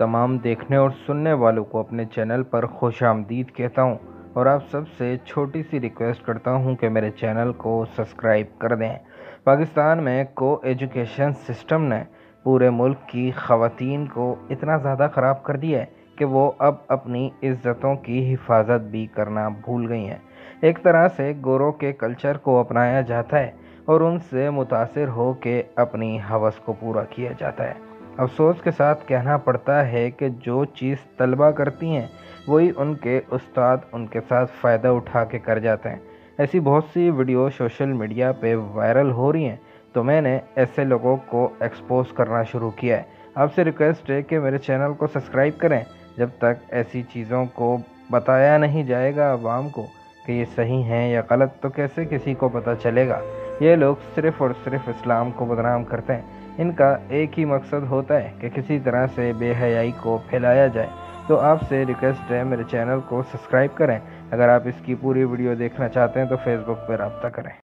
तमाम देखने और सुनने वालों को अपने चैनल पर खुशामदीद कहता हूं और आप सबसे छोटी सी रिक्वेस्ट करता हूं कि मेरे चैनल को सब्सक्राइब कर दें। पाकिस्तान में को एजुकेशन सिस्टम ने पूरे मुल्क की ख़वातीन को इतना ज़्यादा ख़राब कर दिया है कि वो अब अपनी इज़्ज़तों की हिफाजत भी करना भूल गई हैं। एक तरह से गोरों के कल्चर को अपनाया जाता है और उनसे मुतासिर हो के अपनी हवस को पूरा किया जाता है। अफसोस के साथ कहना पड़ता है कि जो चीज़ तलबा करती हैं वही उनके उस्ताद उनके साथ फ़ायदा उठा के कर जाते हैं। ऐसी बहुत सी वीडियो सोशल मीडिया पे वायरल हो रही हैं, तो मैंने ऐसे लोगों को एक्सपोज करना शुरू किया है। आपसे रिक्वेस्ट है कि मेरे चैनल को सब्सक्राइब करें। जब तक ऐसी चीज़ों को बताया नहीं जाएगा आवाम को कि ये सही हैं या गलत, तो कैसे किसी को पता चलेगा। ये लोग सिर्फ़ और सिर्फ इस्लाम को बदनाम करते हैं। इनका एक ही मकसद होता है कि किसी तरह से बेहयाई को फैलाया जाए। तो आपसे रिक्वेस्ट है मेरे चैनल को सब्सक्राइब करें। अगर आप इसकी पूरी वीडियो देखना चाहते हैं तो फेसबुक पर रब्ता करें।